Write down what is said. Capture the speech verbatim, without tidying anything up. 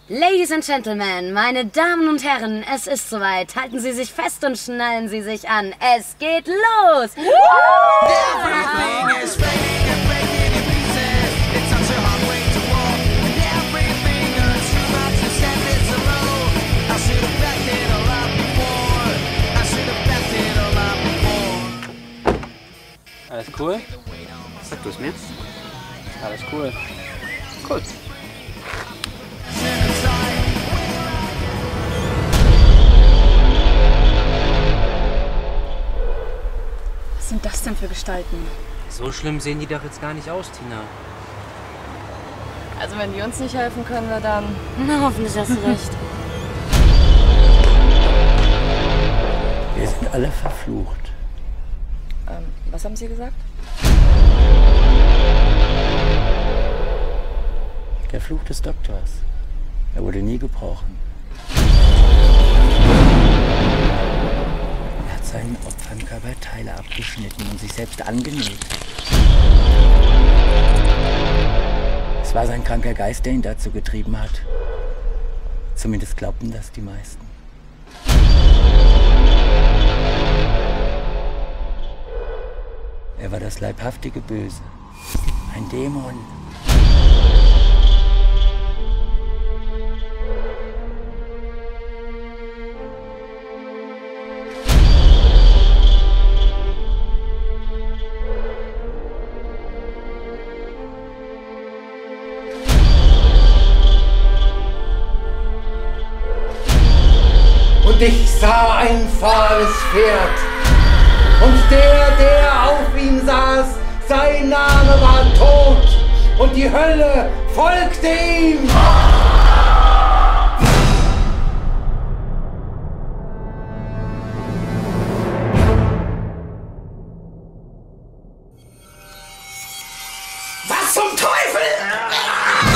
Ladies and Gentlemen, meine Damen und Herren, es ist soweit. Halten Sie sich fest und schnallen Sie sich an. Es geht los! Alles cool? Sag du es mir. Alles cool. Cool. Was sind das denn für Gestalten? So schlimm sehen die doch jetzt gar nicht aus, Tina. Also wenn die uns nicht helfen können, wir dann... Na, hoffentlich hast du recht. Wir sind alle verflucht. Ähm, was haben Sie gesagt? Der Fluch des Doktors. Er wurde nie gebrochen. Er hat seinen Opfern Körperteile abgeschnitten und sich selbst angenäht. Es war sein kranker Geist, der ihn dazu getrieben hat. Zumindest glaubten das die meisten. Er war das leibhaftige Böse. Ein Dämon. Und ich sah ein fahles Pferd. Und der, der auf ihm saß, sein Name war Tod. Und die Hölle folgte ihm. Was zum Teufel?